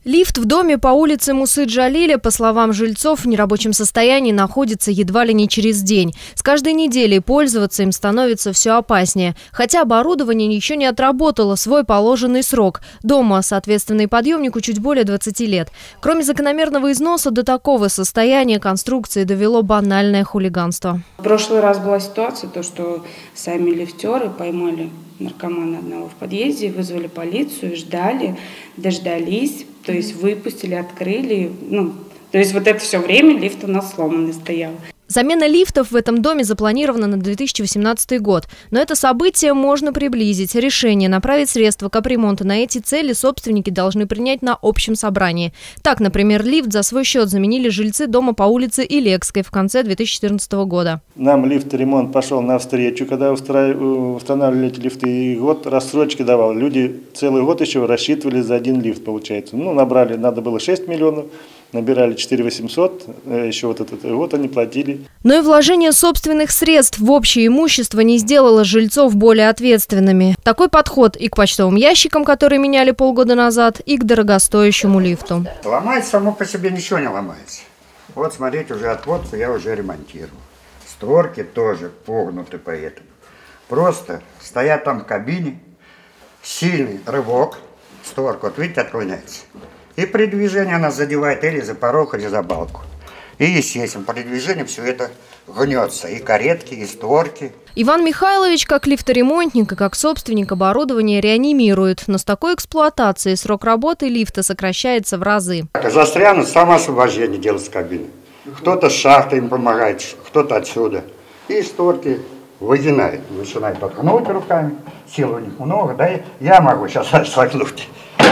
Лифт в доме по улице Мусы-Джалиля, по словам жильцов, в нерабочем состоянии находится едва ли не через день. С каждой неделей пользоваться им становится все опаснее. Хотя оборудование еще не отработало свой положенный срок. Дома, соответственно, и подъемнику чуть более 20 лет. Кроме закономерного износа, до такого состояния конструкции довело банальное хулиганство. В прошлый раз была ситуация, что сами лифтеры поймали наркомана одного в подъезде, вызвали полицию, ждали, дождались, то есть выпустили, открыли. То есть вот это все время лифт у нас сломанный стоял. Замена лифтов в этом доме запланирована на 2018 год. Но это событие можно приблизить. Решение направить средства капремонта на эти цели собственники должны принять на общем собрании. Так, например, лифт за свой счет заменили жильцы дома по улице Илекской в конце 2014 года. Нам лифт-ремонт пошел навстречу, когда устанавливали эти лифты, и год рассрочки давал. Люди целый год еще рассчитывали за один лифт, получается. Набрали, надо было 6 миллионов. Набирали 4 800, еще вот этот год они платили. Но и вложение собственных средств в общее имущество не сделало жильцов более ответственными. Такой подход и к почтовым ящикам, которые меняли полгода назад, и к дорогостоящему лифту. Ломать само по себе ничего не ломается. Вот смотрите, уже отводку я уже ремонтирую. Створки тоже погнуты поэтому. Просто стоят там в кабине, сильный рывок, створка, вот видите, отклоняется. И при движении она задевает или за порог, или за балку. И, естественно, при движении все это гнется. И каретки, и створки. Иван Михайлович, как лифторемонтник и как собственник оборудования, реанимирует. Но с такой эксплуатацией срок работы лифта сокращается в разы. Застрянут, самоосвобождение делать с кабины. Кто-то с шахты им помогает, кто-то отсюда. И створки выгинает. Начинает откнуть руками. Сил у них много, да? Я могу сейчас согнуть.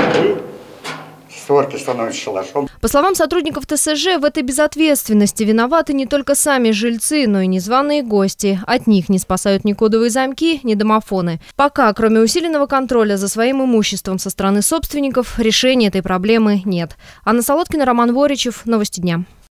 Створки становятся шалашом. По словам сотрудников ТСЖ, в этой безответственности виноваты не только сами жильцы, но и незваные гости. От них не спасают ни кодовые замки, ни домофоны. Пока, кроме усиленного контроля за своим имуществом со стороны собственников, решения этой проблемы нет. Анна Солодкина, Роман Воричев. Новости дня.